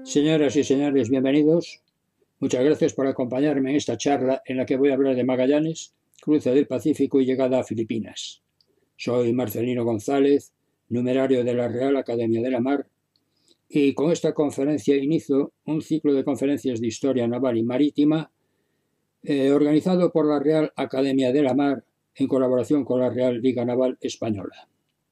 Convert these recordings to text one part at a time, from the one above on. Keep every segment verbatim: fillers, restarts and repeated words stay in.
Señoras y señores, bienvenidos. Muchas gracias por acompañarme en esta charla en la que voy a hablar de Magallanes, cruce del Pacífico y llegada a Filipinas. Soy Marcelino González, numerario de la Real Academia de la Mar, y con esta conferencia inicio un ciclo de conferencias de historia naval y marítima eh, organizado por la Real Academia de la Mar en colaboración con la Real Liga Naval Española.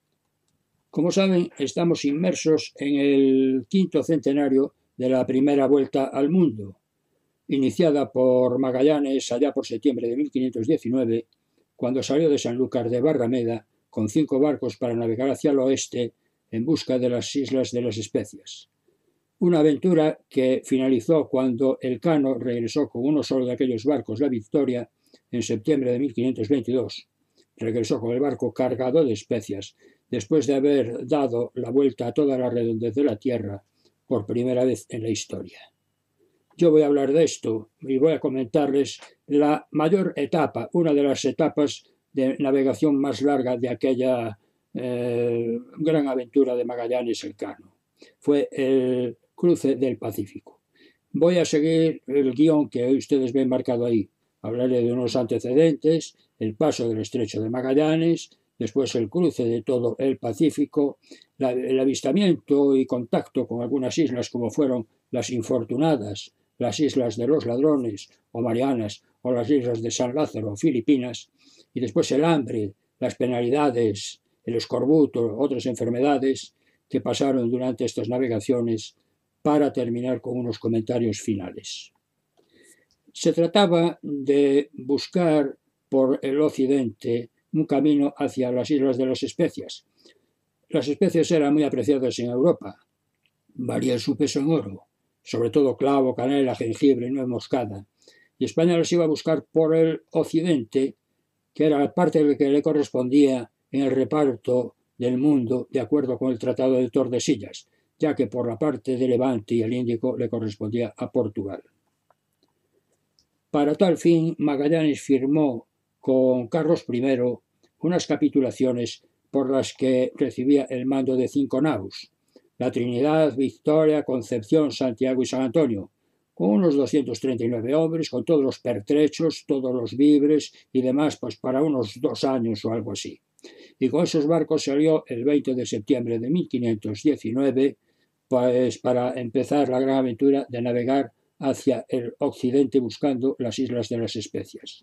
Como saben, estamos inmersos en el quinto centenario de la primera vuelta al mundo, iniciada por Magallanes allá por septiembre de mil quinientos diecinueve, cuando salió de Sanlúcar de Barrameda con cinco barcos para navegar hacia el oeste en busca de las Islas de las Especias. Una aventura que finalizó cuando Elcano regresó con uno solo de aquellos barcos, la Victoria, en septiembre de mil quinientos veintidós. Regresó con el barco cargado de especias, después de haber dado la vuelta a toda la redondez de la Tierra por primera vez en la historia. Yo voy a hablar de esto y voy a comentarles la mayor etapa, una de las etapas de navegación más larga de aquella eh, gran aventura de Magallanes Elcano. Fue el cruce del Pacífico. Voy a seguir el guión que ustedes ven marcado ahí. Hablaré de unos antecedentes, el paso del Estrecho de Magallanes, después el cruce de todo el Pacífico, la, el avistamiento y contacto con algunas islas como fueron las Infortunadas, las Islas de los Ladrones o Marianas o las Islas de San Lázaro o Filipinas, y después el hambre, las penalidades, el escorbuto, otras enfermedades que pasaron durante estas navegaciones, para terminar con unos comentarios finales. Se trataba de buscar por el occidente un camino hacia las Islas de las Especias. Las especias eran muy apreciadas en Europa, valía su peso en oro, sobre todo clavo, canela, jengibre, nuez moscada, y España las iba a buscar por el occidente, que era la parte que le correspondía en el reparto del mundo de acuerdo con el Tratado de Tordesillas, ya que por la parte de Levante y el Índico le correspondía a Portugal. Para tal fin, Magallanes firmó con Carlos primero unas capitulaciones por las que recibía el mando de cinco naus, la Trinidad, Victoria, Concepción, Santiago y San Antonio, con unos doscientos treinta y nueve hombres, con todos los pertrechos, todos los víveres y demás, pues para unos dos años o algo así. Y con esos barcos salió el veinte de septiembre de mil quinientos diecinueve, pues para empezar la gran aventura de navegar hacia el occidente buscando las Islas de las Especias.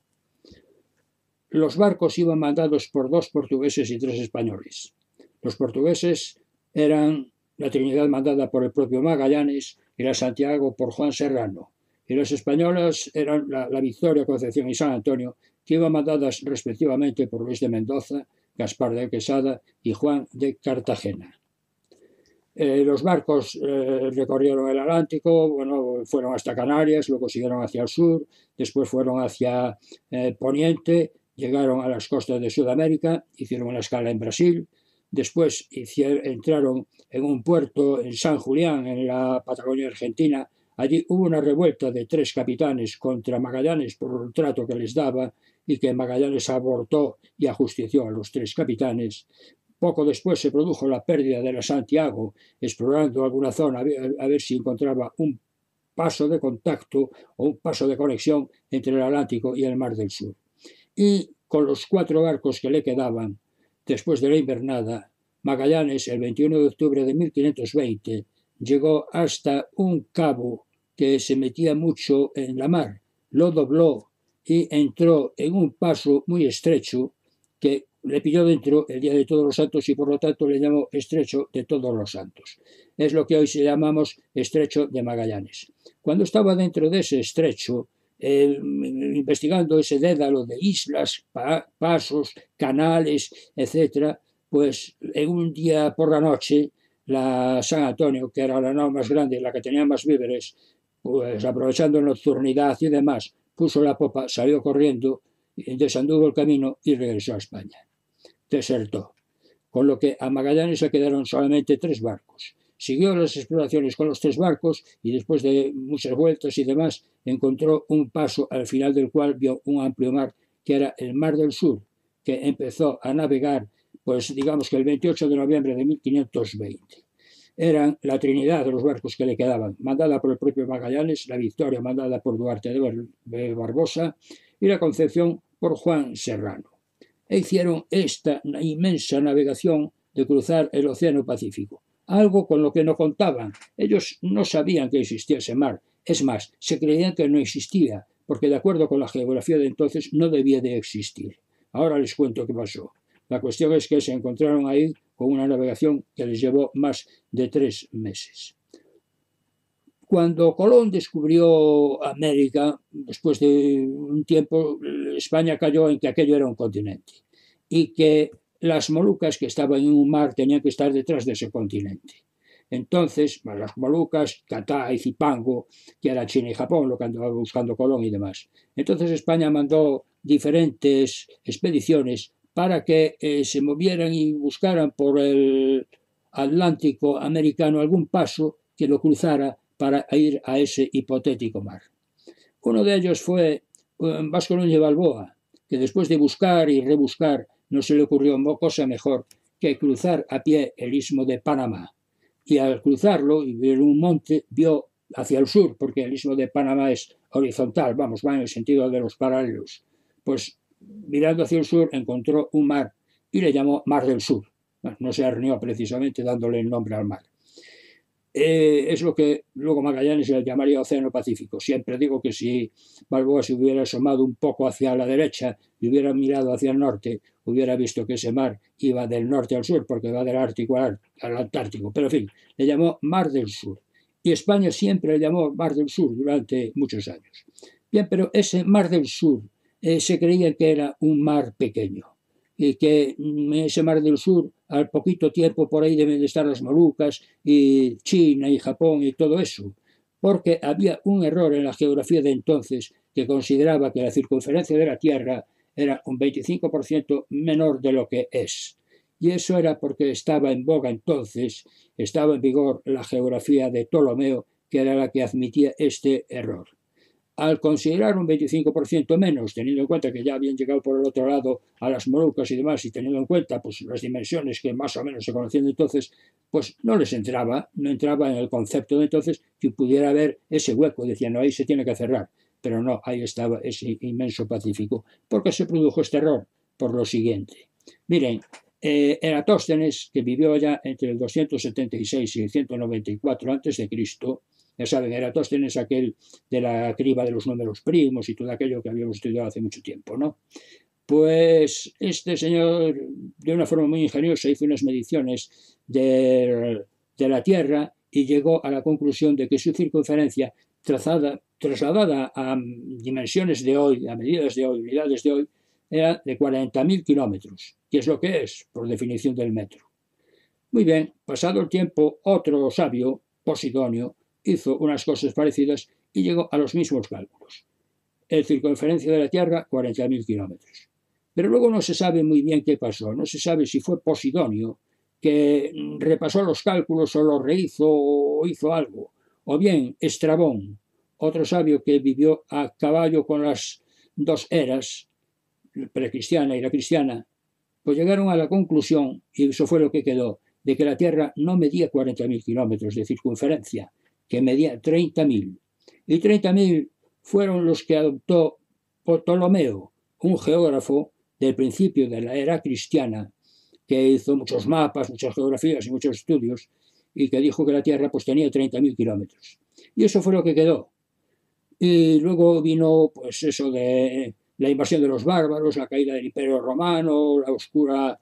Los barcos iban mandados por dos portugueses y tres españoles. Los portugueses eran la Trinidad mandada por el propio Magallanes y la Santiago por Juan Serrano. Y las españolas eran la, la Victoria, Concepción y San Antonio, que iban mandadas respectivamente por Luis de Mendoza, Gaspar de Quesada y Juan de Cartagena. Eh, los barcos eh, recorrieron el Atlántico, bueno, fueron hasta Canarias, luego siguieron hacia el sur, después fueron hacia eh, Poniente, llegaron a las costas de Sudamérica, hicieron una escala en Brasil, después hicieron, entraron en un puerto en San Julián, en la Patagonia Argentina. Allí hubo una revuelta de tres capitanes contra Magallanes por el trato que les daba y que Magallanes abortó y ajustició a los tres capitanes. Poco después se produjo la pérdida de la Santiago, explorando alguna zona a ver, a ver si encontraba un paso de contacto o un paso de conexión entre el Atlántico y el Mar del Sur. Y con los cuatro barcos que le quedaban, después de la invernada, Magallanes, el veintiuno de octubre de mil quinientos veinte, llegó hasta un cabo que se metía mucho en la mar, lo dobló y entró en un paso muy estrecho que le pilló dentro el día de Todos los Santos y por lo tanto le llamó Estrecho de Todos los Santos. Es lo que hoy se llamamos Estrecho de Magallanes. Cuando estaba dentro de ese estrecho, eh, investigando ese dédalo de islas, pa pasos, canales, etcétera, pues en un día por la noche, la San Antonio, que era la nao más grande, la que tenía más víveres, pues aprovechando nocturnidad y demás, puso la popa, salió corriendo, desanduvo el camino y regresó a España. Desertó, con lo que a Magallanes se quedaron solamente tres barcos. Siguió las exploraciones con los tres barcos y después de muchas vueltas y demás encontró un paso al final del cual vio un amplio mar que era el Mar del Sur, que empezó a navegar, pues digamos que el veintiocho de noviembre de mil quinientos veinte. eran la trinidad de los barcos que le quedaban, mandada por el propio Magallanes, la Victoria mandada por Duarte de, Bar de Barbosa y la Concepción por Juan Serrano. E hicieron esta inmensa navegación de cruzar el Océano Pacífico, algo con lo que no contaban. Ellos no sabían que existía ese mar, es más, se creían que no existía, porque de acuerdo con la geografía de entonces no debía de existir. Ahora les cuento qué pasó. La cuestión es que se encontraron ahí con una navegación que les llevó más de tres meses. Cuando Colón descubrió América, después de un tiempo, España cayó en que aquello era un continente y que las Molucas que estaban en un mar tenían que estar detrás de ese continente. Entonces, las Molucas, Catá y Zipango, que era China y Japón, lo que andaba buscando Colón y demás. Entonces España mandó diferentes expediciones para que eh, se movieran y buscaran por el Atlántico americano algún paso que lo cruzara para ir a ese hipotético mar. Uno de ellos fue um, Vasco Núñez de Balboa, que después de buscar y rebuscar no se le ocurrió cosa mejor que cruzar a pie el istmo de Panamá. Y al cruzarlo y ver un monte, vio hacia el sur, porque el istmo de Panamá es horizontal, vamos, va en el sentido de los paralelos. Pues mirando hacia el sur encontró un mar y le llamó Mar del Sur. Bueno, no se arneó precisamente dándole el nombre al mar. Eh, es lo que luego Magallanes le llamaría Océano Pacífico. Siempre digo que si Balboa se hubiera asomado un poco hacia la derecha y hubiera mirado hacia el norte, hubiera visto que ese mar iba del norte al sur, porque va del Ártico al, al Antártico. Pero en fin, le llamó Mar del Sur. Y España siempre le llamó Mar del Sur durante muchos años. Bien, pero ese Mar del Sur eh, se creía que era un mar pequeño. Y que en ese Mar del Sur, al poquito tiempo por ahí deben de estar las Molucas y China y Japón y todo eso, porque había un error en la geografía de entonces que consideraba que la circunferencia de la Tierra era un veinticinco por ciento menor de lo que es. Y eso era porque estaba en boga entonces, estaba en vigor la geografía de Ptolomeo, que era la que admitía este error. Al considerar un veinticinco por ciento menos, teniendo en cuenta que ya habían llegado por el otro lado a las Molucas y demás, y teniendo en cuenta pues, las dimensiones que más o menos se conocían entonces, pues no les entraba, no entraba en el concepto de entonces que pudiera haber ese hueco. Decían, no, ahí se tiene que cerrar. Pero no, ahí estaba ese inmenso Pacífico. ¿Por qué se produjo este error? Por lo siguiente. Miren, eh, Eratóstenes, que vivió ya entre el doscientos setenta y seis y el ciento noventa y cuatro antes de Cristo, ya saben, Eratóstenes aquel de la criba de los números primos y todo aquello que habíamos estudiado hace mucho tiempo, ¿no? Pues este señor, de una forma muy ingeniosa, hizo unas mediciones de, de la Tierra y llegó a la conclusión de que su circunferencia trazada, trasladada a dimensiones de hoy, a medidas de hoy, unidades de hoy, era de cuarenta mil kilómetros, que es lo que es, por definición del metro. Muy bien, pasado el tiempo, otro sabio, Posidonio, hizo unas cosas parecidas y llegó a los mismos cálculos. El circunferencia de la Tierra, cuarenta mil kilómetros. Pero luego no se sabe muy bien qué pasó. No se sabe si fue Posidonio que repasó los cálculos o los rehizo o hizo algo. O bien Estrabón, otro sabio que vivió a caballo con las dos eras, la precristiana y la cristiana, pues llegaron a la conclusión, y eso fue lo que quedó, de que la Tierra no medía cuarenta mil kilómetros de circunferencia, que medía treinta mil. Y treinta mil fueron los que adoptó Ptolomeo, un geógrafo del principio de la era cristiana, que hizo muchos mapas, muchas geografías y muchos estudios, y que dijo que la Tierra pues tenía treinta mil kilómetros. Y eso fue lo que quedó. Y luego vino pues eso de la invasión de los bárbaros, la caída del Imperio Romano, la oscura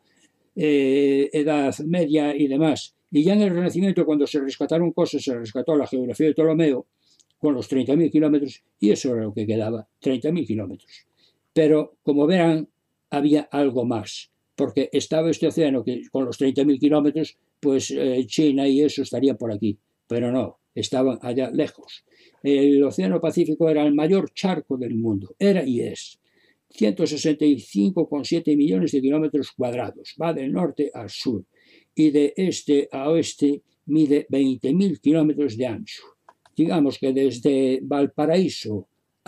eh, Edad Media y demás. Y ya en el Renacimiento, cuando se rescataron cosas, se rescató la geografía de Ptolomeo con los treinta mil kilómetros, y eso era lo que quedaba, treinta mil kilómetros. Pero, como verán, había algo más, porque estaba este océano que con los treinta mil kilómetros, pues eh, China y eso estarían por aquí, pero no, estaban allá lejos. El Océano Pacífico era el mayor charco del mundo, era y es. ciento sesenta y cinco coma siete millones de kilómetros cuadrados, va del norte al sur, y de este a oeste mide veinte mil kilómetros de ancho. Digamos que desde Valparaíso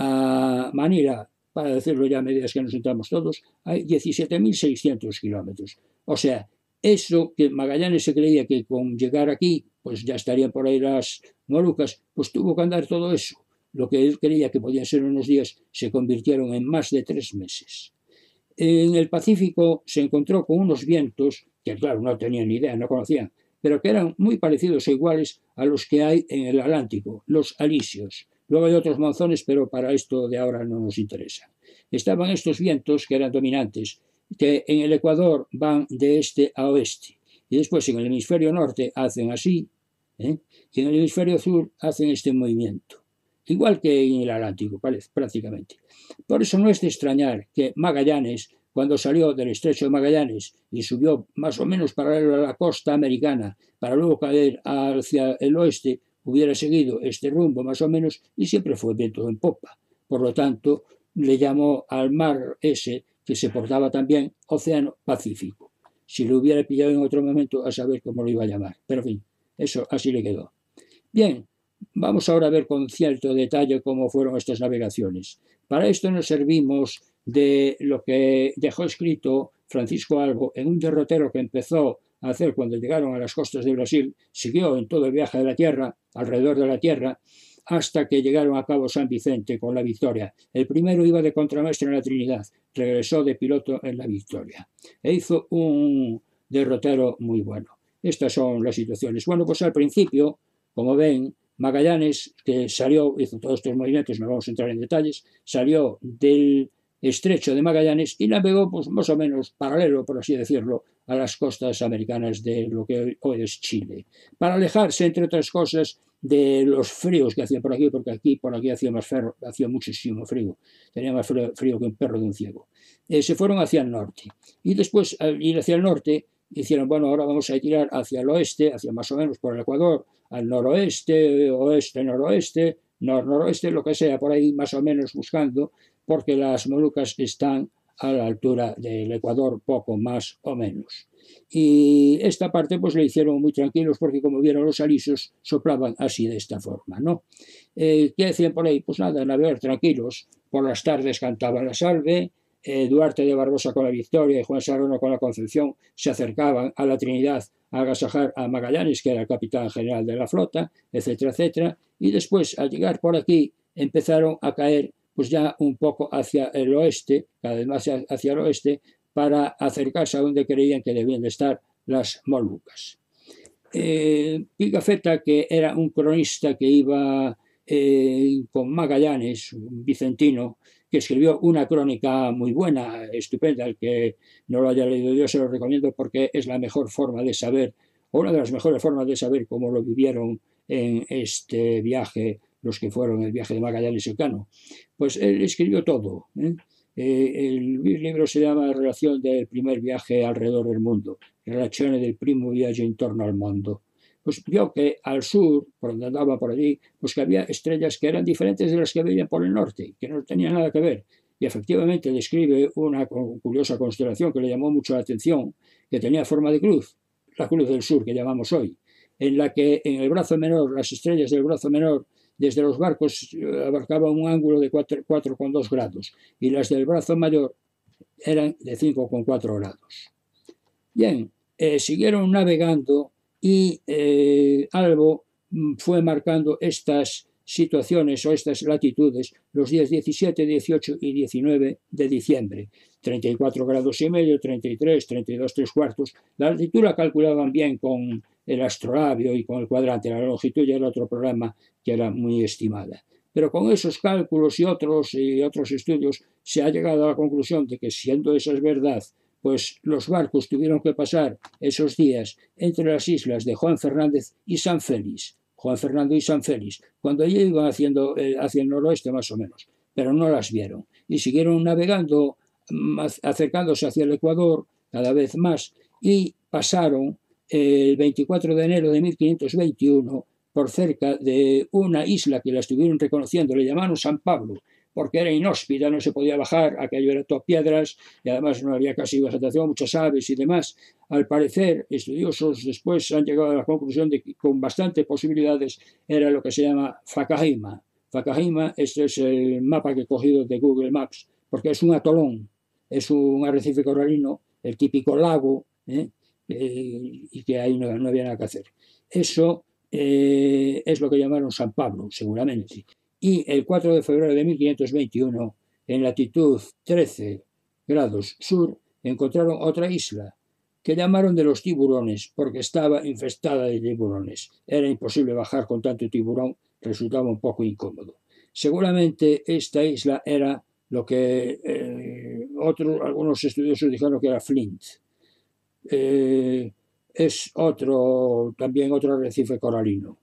a Manila, para decirlo ya a medidas que nos entramos todos, hay diecisiete mil seiscientos kilómetros. O sea, eso que Magallanes se creía que con llegar aquí pues ya estarían por ahí las Molucas, pues tuvo que andar todo eso. Lo que él creía que podían ser unos días se convirtieron en más de tres meses. En el Pacífico se encontró con unos vientos que, claro, no tenían ni idea, no conocían, pero que eran muy parecidos e iguales a los que hay en el Atlántico, los alisios. Luego hay otros monzones, pero para esto de ahora no nos interesa. Estaban estos vientos que eran dominantes, que en el Ecuador van de este a oeste, y después en el hemisferio norte hacen así, ¿eh? Y en el hemisferio sur hacen este movimiento, igual que en el Atlántico, parece, prácticamente. Por eso no es de extrañar que Magallanes, cuando salió del estrecho de Magallanes y subió más o menos paralelo a la costa americana para luego caer hacia el oeste, hubiera seguido este rumbo más o menos y siempre fue viento en popa. Por lo tanto, le llamó al mar ese, que se portaba también, Océano Pacífico. Si lo hubiera pillado en otro momento, a saber cómo lo iba a llamar. Pero en fin, eso así le quedó. Bien, vamos ahora a ver con cierto detalle cómo fueron estas navegaciones. Para esto nos servimos de lo que dejó escrito Francisco Albo en un derrotero que empezó a hacer cuando llegaron a las costas de Brasil, siguió en todo el viaje de la Tierra, alrededor de la Tierra, hasta que llegaron a Cabo San Vicente con la Victoria. El primero iba de contramaestre en la Trinidad, regresó de piloto en la Victoria e hizo un derrotero muy bueno. Estas son las situaciones. Bueno, pues al principio, como ven, Magallanes, que salió, hizo todos estos movimientos, no vamos a entrar en detalles, salió del estrecho de Magallanes y navegó pues, más o menos paralelo, por así decirlo, a las costas americanas de lo que hoy es Chile, para alejarse, entre otras cosas, de los fríos que hacía por aquí, porque aquí por aquí hacía más frío, hacía muchísimo frío, tenía más frío, frío que un perro de un ciego. Eh, se fueron hacia el norte y después al ir hacia el norte hicieron, bueno, ahora vamos a tirar hacia el oeste, hacia más o menos por el Ecuador, al noroeste, oeste, noroeste, nor-noroeste, lo que sea, por ahí más o menos buscando, porque las Molucas están a la altura del Ecuador, poco más o menos. Y esta parte pues le hicieron muy tranquilos porque como vieron los alisos soplaban así de esta forma, ¿no? Eh, ¿Qué decían por ahí? Pues nada, navegar tranquilos. Por las tardes cantaban la salve, eh, Duarte de Barbosa con la Victoria y Juan Serrano con la Concepción se acercaban a la Trinidad a agasajar a Magallanes, que era el capitán general de la flota, etcétera, etcétera. Y después, al llegar por aquí, empezaron a caer pues ya un poco hacia el oeste, cada vez más hacia el oeste, para acercarse a donde creían que debían de estar las Molucas. Eh, Pigafetta, que era un cronista que iba eh, con Magallanes, un vicentino, que escribió una crónica muy buena, estupenda, el que no lo haya leído yo se lo recomiendo porque es la mejor forma de saber, o una de las mejores formas de saber cómo lo vivieron en este viaje los que fueron el viaje de Magallanes y Cano. Pues él escribió todo, ¿eh? Eh, el libro se llama Relación del primer viaje alrededor del mundo, Relazione del primo viaggio intorno al mondo. Pues vio que al sur, por donde andaba por allí, pues que había estrellas que eran diferentes de las que veían por el norte, que no tenían nada que ver. Y efectivamente describe una curiosa constelación que le llamó mucho la atención, que tenía forma de cruz, la cruz del sur que llamamos hoy, en la que en el brazo menor, las estrellas del brazo menor, desde los barcos abarcaban un ángulo de cuatro coma dos grados y las del brazo mayor eran de cinco coma cuatro grados. Bien, eh, siguieron navegando y eh, Albo fue marcando estas situaciones o estas latitudes los días diecisiete, dieciocho y diecinueve de diciembre. treinta y cuatro grados y medio, treinta y tres, treinta y dos, tres cuartos. La altitud la calculaban bien con el astrolabio y con el cuadrante. La longitud ya era otro programa que era muy estimada. Pero con esos cálculos y otros, y otros estudios se ha llegado a la conclusión de que, siendo esa verdad, pues los barcos tuvieron que pasar esos días entre las islas de Juan Fernández y San Félix. Juan Fernando y San Félix, cuando ellos iban haciendo, eh, hacia el noroeste más o menos, pero no las vieron. Y siguieron navegando, acercándose hacia el Ecuador cada vez más, y pasaron el veinticuatro de enero de mil quinientos veintiuno por cerca de una isla que la estuvieron reconociendo, le llamaron San Pablo, porque era inhóspita, no se podía bajar, aquello era todo piedras y además no había casi vegetación, muchas aves y demás. Al parecer, estudiosos después han llegado a la conclusión de que con bastantes posibilidades era lo que se llama Fakahima. Fakahima, este es el mapa que he cogido de Google Maps, porque es un atolón, es un arrecife coralino, el típico lago, ¿eh? Eh, y que ahí no, no había nada que hacer. Eso eh, es lo que llamaron San Pablo, seguramente. Y el cuatro de febrero de mil quinientos veintiuno, en latitud trece grados sur, encontraron otra isla que llamaron de los tiburones porque estaba infestada de tiburones. Era imposible bajar con tanto tiburón, resultaba un poco incómodo. Seguramente esta isla era lo que eh, otros, algunos estudiosos dijeron que era Flint. Eh, es otro, también otro arrecife coralino.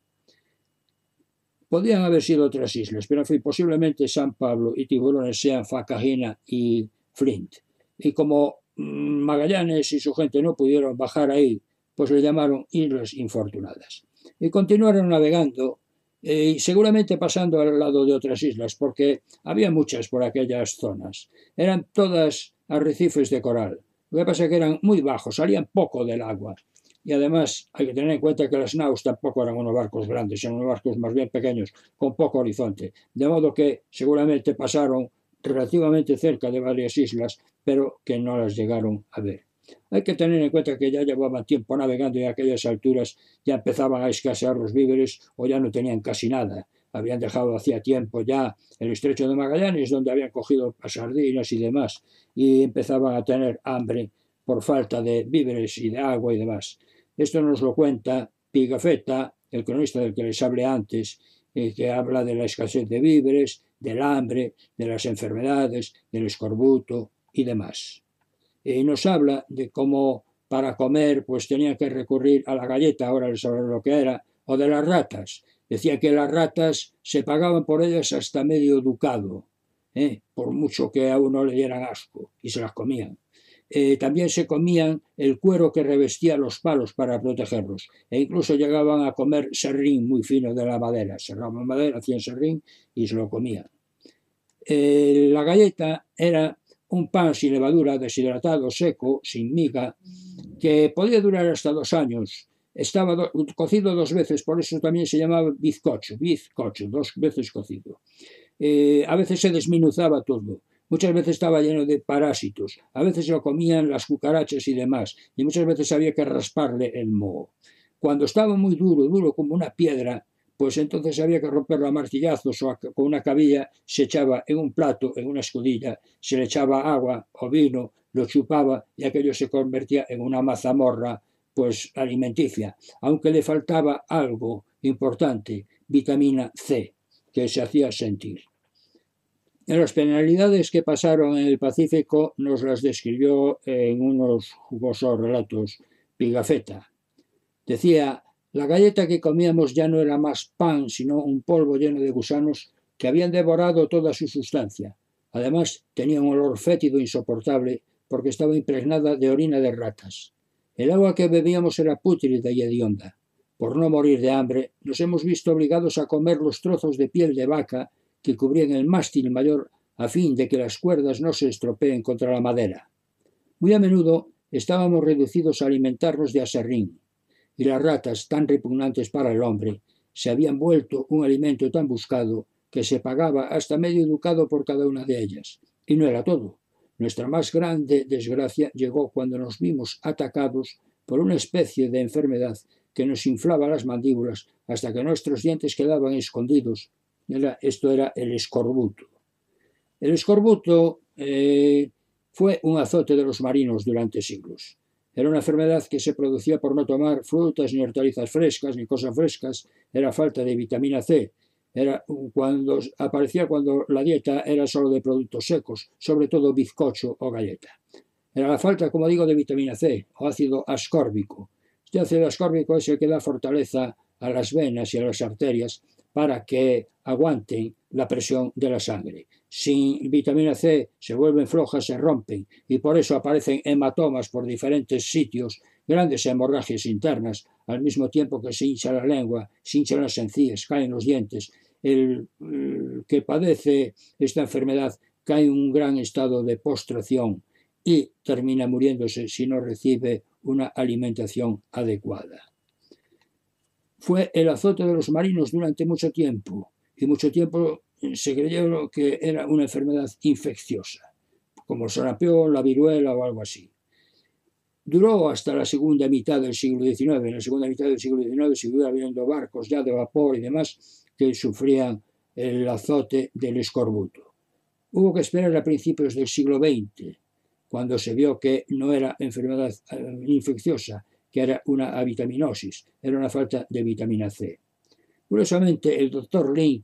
Podían haber sido otras islas, pero en fin, posiblemente San Pablo y Tiburones sean Facajina y Flint. Y como Magallanes y su gente no pudieron bajar ahí, pues le llamaron Islas Infortunadas. Y continuaron navegando, eh, y seguramente pasando al lado de otras islas, porque había muchas por aquellas zonas. Eran todas arrecifes de coral. Lo que pasa es que eran muy bajos, salían poco del agua. Y además hay que tener en cuenta que las naus tampoco eran unos barcos grandes, eran unos barcos más bien pequeños, con poco horizonte. De modo que seguramente pasaron relativamente cerca de varias islas, pero que no las llegaron a ver. Hay que tener en cuenta que ya llevaban tiempo navegando y a aquellas alturas ya empezaban a escasear los víveres o ya no tenían casi nada. Habían dejado hacía tiempo ya el estrecho de Magallanes, donde habían cogido sardinas y demás, y empezaban a tener hambre por falta de víveres y de agua y demás. Esto nos lo cuenta Pigafetta, el cronista del que les hablé antes, eh, que habla de la escasez de víveres, del hambre, de las enfermedades, del escorbuto y demás. Y nos habla de cómo para comer pues tenían que recurrir a la galleta, ahora les sabré lo que era, o de las ratas. Decía que las ratas se pagaban por ellas hasta medio ducado, ¿eh? por mucho que a uno le dieran asco, y se las comían. Eh, también se comían el cuero que revestía los palos para protegerlos, e incluso llegaban a comer serrín muy fino de la madera. Serraban madera, hacían serrín y se lo comían. Eh, la galleta era un pan sin levadura, deshidratado, seco, sin miga, que podía durar hasta dos años. Estaba do, cocido dos veces, por eso también se llamaba bizcocho, bizcocho, dos veces cocido. Eh, a veces se desmenuzaba todo. Muchas veces estaba lleno de parásitos, a veces lo comían las cucarachas y demás, y muchas veces había que rasparle el moho. Cuando estaba muy duro, duro como una piedra, pues entonces había que romperlo a martillazos o a, con una cabilla, se echaba en un plato, en una escudilla, se le echaba agua o vino, lo chupaba y aquello se convertía en una mazamorra pues alimenticia, aunque le faltaba algo importante, vitamina C, que se hacía sentir. Las penalidades que pasaron en el Pacífico nos las describió en unos jugosos relatos Pigafetta. Decía, la galleta que comíamos ya no era más pan, sino un polvo lleno de gusanos que habían devorado toda su sustancia. Además, tenía un olor fétido insoportable porque estaba impregnada de orina de ratas. El agua que bebíamos era pútrida y hedionda. Por no morir de hambre, nos hemos visto obligados a comer los trozos de piel de vaca que cubrían el mástil mayor a fin de que las cuerdas no se estropeen contra la madera. Muy a menudo estábamos reducidos a alimentarnos de aserrín, y las ratas, tan repugnantes para el hombre, se habían vuelto un alimento tan buscado que se pagaba hasta medio ducado por cada una de ellas. Y no era todo. Nuestra más grande desgracia llegó cuando nos vimos atacados por una especie de enfermedad que nos inflaba las mandíbulas hasta que nuestros dientes quedaban escondidos. Era, esto era el escorbuto. El escorbuto eh, fue un azote de los marinos durante siglos. Era una enfermedad que se producía por no tomar frutas ni hortalizas frescas ni cosas frescas. Era falta de vitamina C. Era cuando, aparecía cuando la dieta era solo de productos secos, sobre todo bizcocho o galleta. Era la falta, como digo, de vitamina C o ácido ascórbico. Este ácido ascórbico es el que da fortaleza a las venas y a las arterias para que aguanten la presión de la sangre. Sin vitamina C se vuelven flojas, se rompen y por eso aparecen hematomas por diferentes sitios, grandes hemorragias internas, al mismo tiempo que se hincha la lengua, se hinchan las encías, caen los dientes. El, el que padece esta enfermedad cae en un gran estado de postración y termina muriéndose si no recibe una alimentación adecuada. Fue el azote de los marinos durante mucho tiempo, y mucho tiempo se creyó que era una enfermedad infecciosa, como el sarampión, la viruela o algo así. Duró hasta la segunda mitad del siglo diecinueve. En la segunda mitad del siglo diecinueve siguió habiendo barcos ya de vapor y demás que sufrían el azote del escorbuto. Hubo que esperar a principios del siglo veinte, cuando se vio que no era enfermedad infecciosa, que era una avitaminosis, era una falta de vitamina C. Curiosamente, el doctor Link,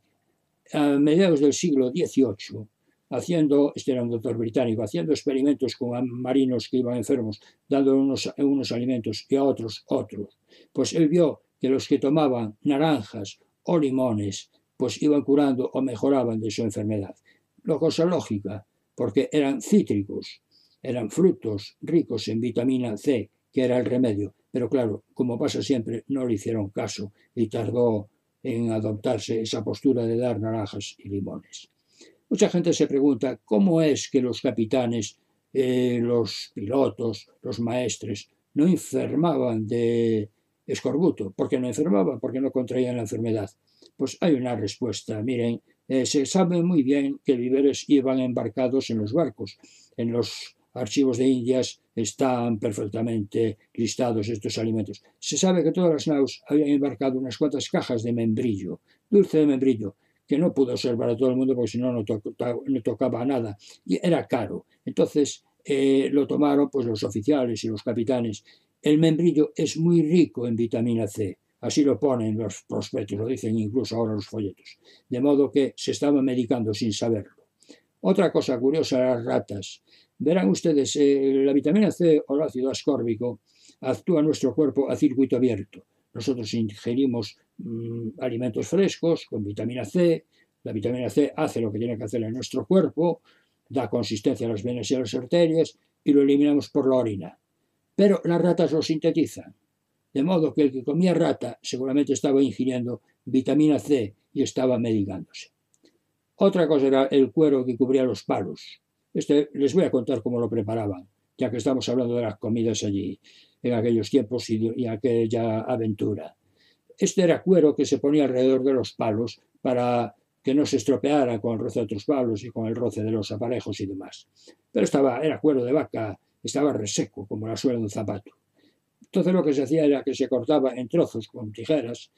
a mediados del siglo dieciocho, haciendo, este era un doctor británico, haciendo experimentos con marinos que iban enfermos, dando unos, unos alimentos y a otros otros, pues él vio que los que tomaban naranjas o limones, pues iban curando o mejoraban de su enfermedad. Lo cosa lógica, porque eran cítricos, eran frutos ricos en vitamina C, que era el remedio, pero claro, como pasa siempre, no le hicieron caso y tardó en adoptarse esa postura de dar naranjas y limones. Mucha gente se pregunta cómo es que los capitanes, eh, los pilotos, los maestres, no enfermaban de escorbuto. ¿Por qué no enfermaban? Porque no contraían la enfermedad. Pues hay una respuesta. Miren, eh, se sabe muy bien que víveres iban embarcados en los barcos. En los archivos de Indias están perfectamente listados estos alimentos. Se sabe que todas las naus habían embarcado unas cuantas cajas de membrillo, dulce de membrillo, que no pudo ser para todo el mundo porque si no, no, to no tocaba nada. Y era caro. Entonces eh, lo tomaron pues los oficiales y los capitanes. El membrillo es muy rico en vitamina C. Así lo ponen los prospectos, lo dicen incluso ahora los folletos. De modo que se estaban medicando sin saberlo. Otra cosa curiosa, las ratas. Verán ustedes, eh, la vitamina C o el ácido ascórbico actúa en nuestro cuerpo a circuito abierto. Nosotros ingerimos mmm, alimentos frescos con vitamina C. La vitamina C hace lo que tiene que hacer en nuestro cuerpo, da consistencia a las venas y a las arterias y lo eliminamos por la orina. Pero las ratas lo sintetizan. De modo que el que comía rata seguramente estaba ingiriendo vitamina C y estaba medicándose. Otra cosa era el cuero que cubría los palos. Este, les voy a contar cómo lo preparaban, ya que estamos hablando de las comidas allí, en aquellos tiempos y, y aquella aventura. Este era cuero que se ponía alrededor de los palos para que no se estropeara con el roce de otros palos y con el roce de los aparejos y demás. Pero estaba, era cuero de vaca, estaba reseco, como la suela de un zapato. Entonces lo que se hacía era que se cortaba en trozos con tijeras,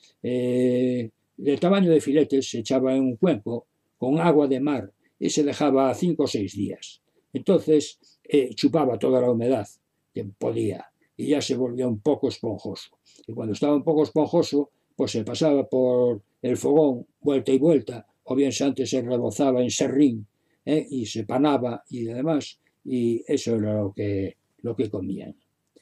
eh, del tamaño de filetes, se echaba en un cuenco con agua de mar y se dejaba cinco o seis días. Entonces eh, chupaba toda la humedad que podía y ya se volvía un poco esponjoso. Y cuando estaba un poco esponjoso, pues se pasaba por el fogón vuelta y vuelta, o bien antes se rebozaba en serrín ¿eh? y se panaba y demás, y eso era lo que, lo que comían.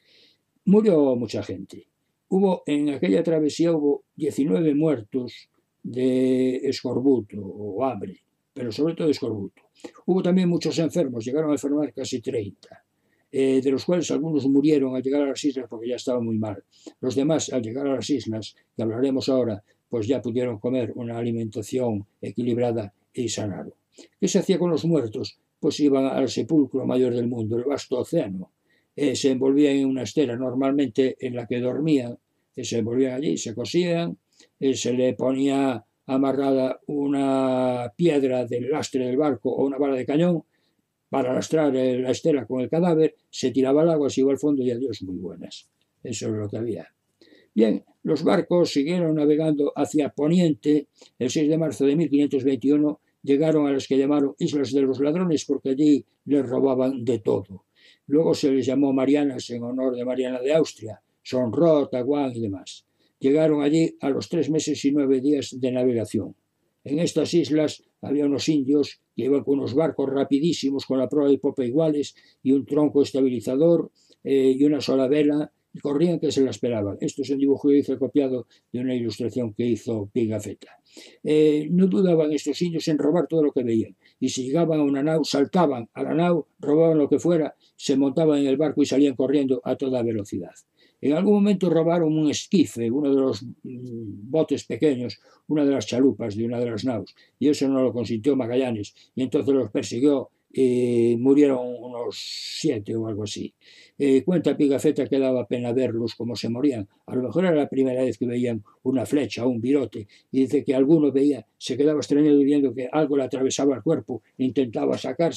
Murió mucha gente. Hubo, en aquella travesía hubo diecinueve muertos de escorbuto o hambre, pero sobre todo de escorbuto. Hubo también muchos enfermos, llegaron a enfermar casi treinta, eh, de los cuales algunos murieron al llegar a las islas porque ya estaban muy mal. Los demás, al llegar a las islas, que hablaremos ahora, pues ya pudieron comer una alimentación equilibrada y sanaron. ¿Qué se hacía con los muertos? Pues iban al sepulcro mayor del mundo, el vasto océano. Eh, se envolvían en una estera normalmente en la que dormían, eh, se envolvían allí, se cosían, eh, se le ponía amarrada una piedra del lastre del barco o una bala de cañón para lastrar eh, la estera con el cadáver, se tiraba al agua, se iba al fondo y adiós, muy buenas. Eso es lo que había. Bien, los barcos siguieron navegando hacia Poniente. El seis de marzo de mil quinientos veintiuno llegaron a las que llamaron Islas de los Ladrones porque allí les robaban de todo. Luego se les llamó Marianas en honor de Mariana de Austria, Sonró, Taguán y demás. Llegaron allí a los tres meses y nueve días de navegación. En estas islas había unos indios que iban con unos barcos rapidísimos con la proa y popa iguales y un tronco estabilizador eh, y una sola vela y corrían que se la esperaban. Esto es un dibujo que hice copiado de una ilustración que hizo Pigafetta. Eh, no dudaban estos indios en robar todo lo que veían. Y si llegaban a una nau, saltaban a la nau, robaban lo que fuera, se montaban en el barco y salían corriendo a toda velocidad. En algún momento robaron un esquife, uno de los mm, botes pequeños, una de las chalupas de una de las naus, y eso no lo consintió Magallanes, y entonces los persiguió y murieron unos siete o algo así. Eh, cuenta Pigafetta que daba pena verlos como se morían. A lo mejor era la primera vez que veían una flecha o un virote, y dice que alguno veía, se quedaba extrañado viendo que algo le atravesaba el cuerpo, intentaba sacárselo,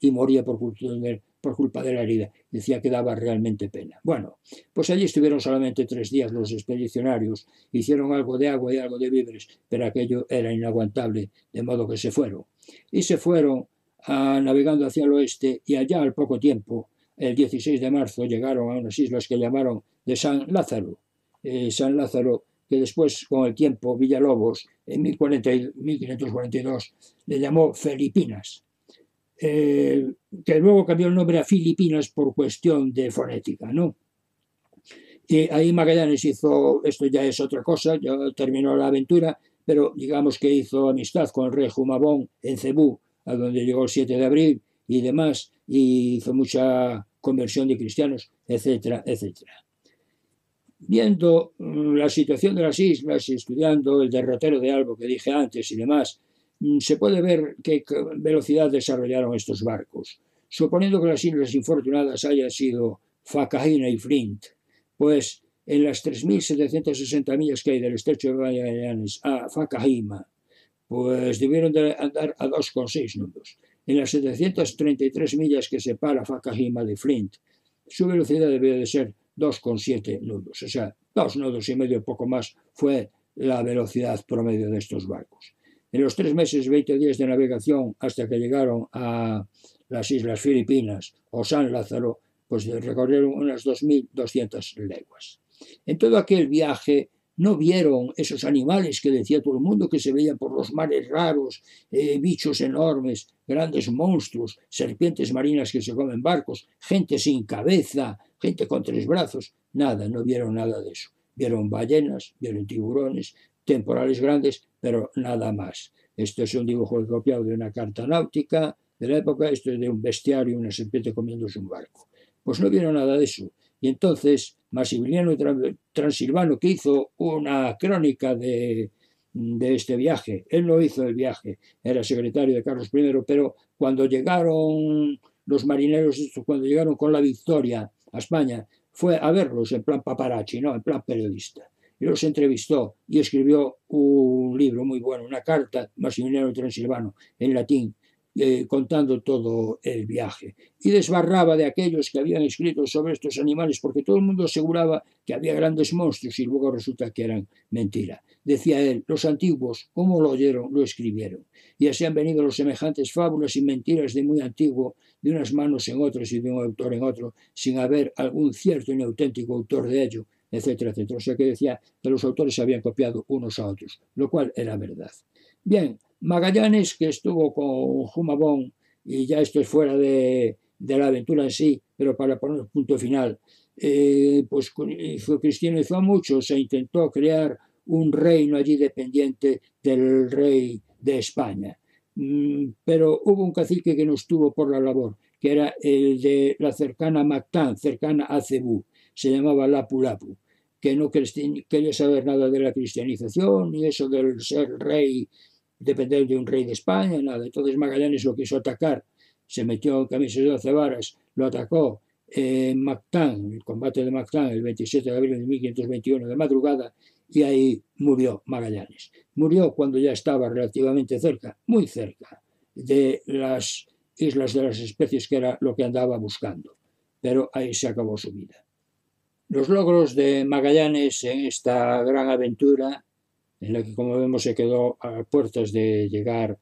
y moría por culpa de, por culpa de la herida. Decía que daba realmente pena. Bueno, pues allí estuvieron solamente tres días los expedicionarios, hicieron algo de agua y algo de víveres, pero aquello era inaguantable, de modo que se fueron. Y se fueron a, navegando hacia el oeste, y allá al poco tiempo, el dieciséis de marzo, llegaron a unas islas que llamaron de San Lázaro. Eh, San Lázaro, que después, con el tiempo, Villalobos, en mil quinientos cuarenta y dos, le llamó Filipinas. Eh, que luego cambió el nombre a Filipinas por cuestión de fonética, ¿no? Y ahí Magallanes hizo, esto ya es otra cosa, ya terminó la aventura, pero digamos que hizo amistad con el rey Jumabón en Cebú, a donde llegó el siete de abril y demás, y hizo mucha conversión de cristianos, etcétera, etcétera. Viendo la situación de las islas y estudiando el derrotero de Albo que dije antes y demás, se puede ver qué velocidad desarrollaron estos barcos. Suponiendo que las islas infortunadas hayan sido Facajina y Flint, pues en las tres mil setecientas sesenta millas que hay del estrecho de Magallanes a Facajima, pues debieron de andar a dos coma seis nudos. En las setecientas treinta y tres millas que separa Facajima de Flint, su velocidad debió de ser dos coma siete nudos, o sea, dos nudos y medio, poco más, fue la velocidad promedio de estos barcos. En los tres meses, veinte días de navegación hasta que llegaron a las Islas Filipinas o San Lázaro, pues recorrieron unas dos mil doscientas leguas. En todo aquel viaje no vieron esos animales que decía todo el mundo que se veían por los mares raros, eh, bichos enormes, grandes monstruos, serpientes marinas que se comen barcos, gente sin cabeza, gente con tres brazos. Nada, no vieron nada de eso. Vieron ballenas, vieron tiburones, temporales grandes, pero nada más. Esto es un dibujo copiado de una carta náutica de la época, esto es de un bestiario, una serpiente comiéndose un barco. Pues no vieron nada de eso. Y entonces Maximiliano Transilvano, que hizo una crónica de, de este viaje, él no hizo el viaje, era secretario de Carlos primero, pero cuando llegaron los marineros, cuando llegaron con la Victoria a España, fue a verlos en plan paparazzi, ¿no? En plan periodista. Y los entrevistó y escribió un libro muy bueno, una carta, Maximiliano Transilvano, en latín, eh, contando todo el viaje. Y desbarraba de aquellos que habían escrito sobre estos animales, porque todo el mundo aseguraba que había grandes monstruos y luego resulta que eran mentira. Decía él, los antiguos, ¿cómo lo oyeron? Lo escribieron. Y así han venido los semejantes fábulas y mentiras de muy antiguo, de unas manos en otras y de un autor en otro, sin haber algún cierto y auténtico autor de ello, etcétera, etcétera. O sea que decía que los autores se habían copiado unos a otros, lo cual era verdad. Bien, Magallanes, que estuvo con Jumabón, y ya esto es fuera de, de la aventura en sí, pero para poner punto final, eh, pues hizo, cristianizó mucho, se intentó crear un reino allí dependiente del rey de España. Mm, pero hubo un cacique que no estuvo por la labor, que era el de la cercana Mactán, cercana a Cebú, se llamaba Lapu Lapu, que no quería saber nada de la cristianización, ni eso del ser rey, depender de un rey de España, nada. Entonces Magallanes lo quiso atacar, se metió en camisas de doce varas, lo atacó en Mactán, el combate de Mactán, el veintisiete de abril de mil quinientos veintiuno de madrugada, y ahí murió Magallanes. Murió cuando ya estaba relativamente cerca, muy cerca, de las Islas de las Especies, que era lo que andaba buscando. Pero ahí se acabó su vida. Los logros de Magallanes en esta gran aventura, en la que, como vemos, se quedó a puertas de llegar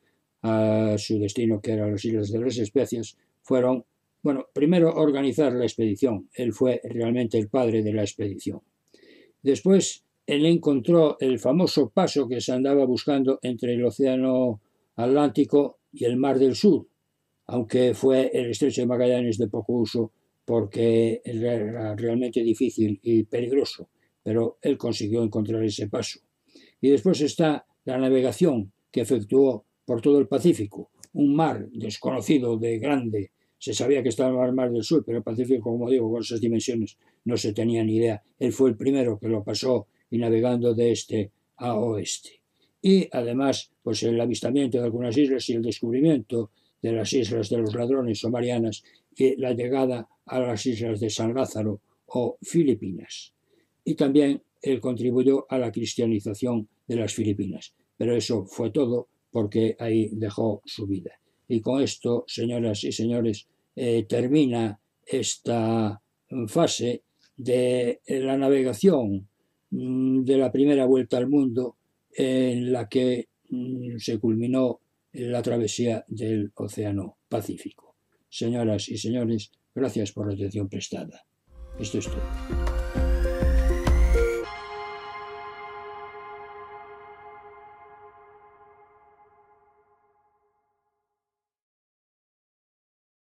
a su destino, que eran las Islas de las Especias, fueron, bueno, primero organizar la expedición. Él fue realmente el padre de la expedición. Después, él encontró el famoso paso que se andaba buscando entre el Océano Atlántico y el Mar del Sur, aunque fue el Estrecho de Magallanes de poco uso porque era realmente difícil y peligroso, pero él consiguió encontrar ese paso. Y después está la navegación que efectuó por todo el Pacífico, un mar desconocido de grande. Se sabía que estaba en el Mar del Sur, pero el Pacífico, como digo, con esas dimensiones no se tenía ni idea. Él fue el primero que lo pasó y navegando de este a oeste. Y además, pues el avistamiento de algunas islas y el descubrimiento de las Islas de los Ladrones o Marianas y la llegada a las Islas de San Lázaro o Filipinas. Y también él contribuyó a la cristianización de las Filipinas. Pero eso fue todo, porque ahí dejó su vida. Y con esto, señoras y señores, eh, termina esta fase de la navegación de la primera vuelta al mundo, en la que se culminó la travesía del Océano Pacífico. Señoras y señores, gracias por la atención prestada. Esto es todo.